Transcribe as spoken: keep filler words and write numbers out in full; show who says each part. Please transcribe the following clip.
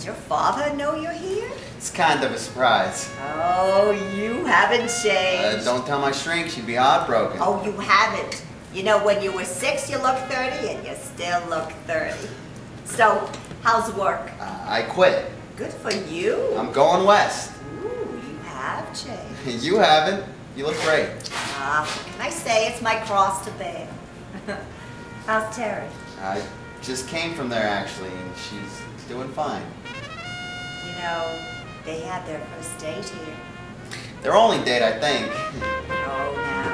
Speaker 1: Does your father know you're here?
Speaker 2: It's kind of a surprise.
Speaker 1: Oh, you haven't changed.
Speaker 2: Uh, don't tell my shrink, she'd be heartbroken.
Speaker 1: Oh, you haven't. You know, when you were six, you looked thirty, and you still look thirty. So, how's work?
Speaker 2: Uh, I quit.
Speaker 1: Good for you.
Speaker 2: I'm going west.
Speaker 1: Ooh, you have changed.
Speaker 2: You haven't. You look great.
Speaker 1: Ah, what can I say? It's my cross to bear. How's Terry?
Speaker 2: I just came from there, actually, and she's doing fine.
Speaker 1: You know, they had their first date here.
Speaker 2: Their only date, I think.
Speaker 1: Oh, now.